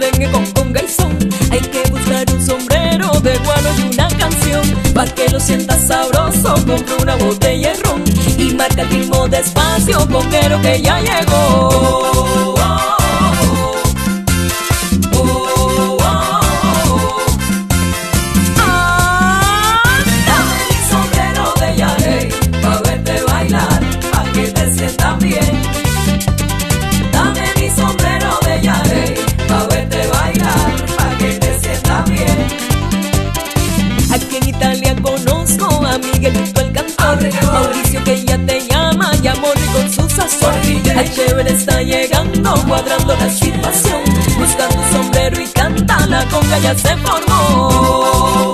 merengue con conga y son. Hay que buscar un sombrero de guano y una canción, pa' que lo sientas sabroso. Compra una botella de ron y marca el ritmo despacio, conguero que ya llegó. Miguelito el cantor, Mauricio que ya te llama, y Amorri con su sazón. El chévere está llegando, cuadrando la situación, buscando un sombrero y canta, la conga ya se formó.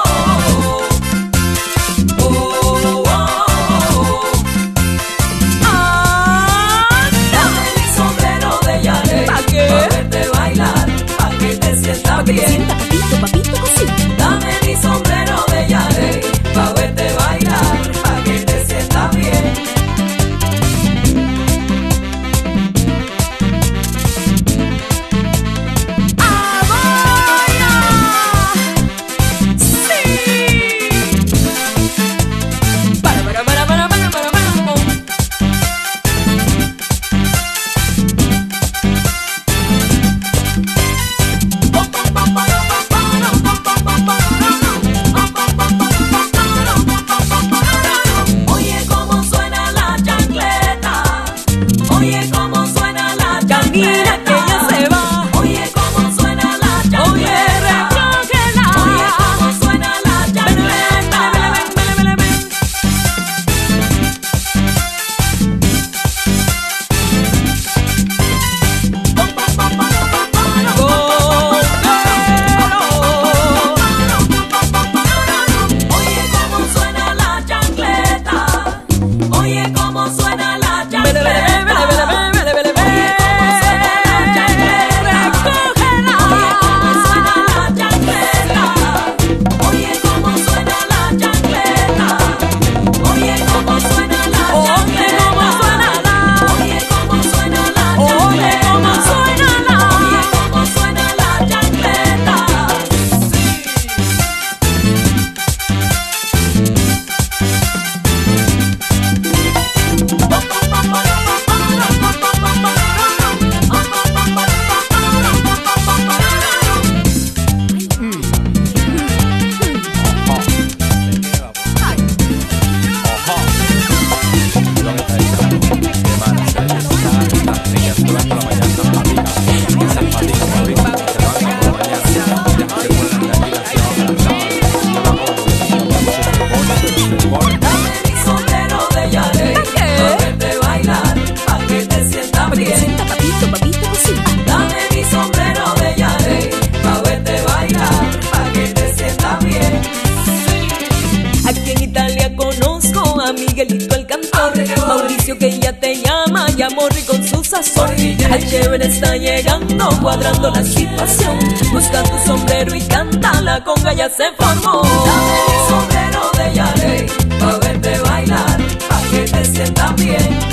Dame mi sombrero de Yarey, pa' verte bailar, pa' que te sientas bien. Papito, papito, cosita. Dame mi sombrero de Yarey, pa' verte bailar, pa' que te sientas bien. Miguelito el cantor, Mauricio que ya te llama, y Amorri con su sazón. El chévere está llegando, cuadrando la situación, busca tu sombrero y canta, la conga ya se formó. Dame mi sombrero de Yarey, pa' verte bailar, pa' que te sientas bien.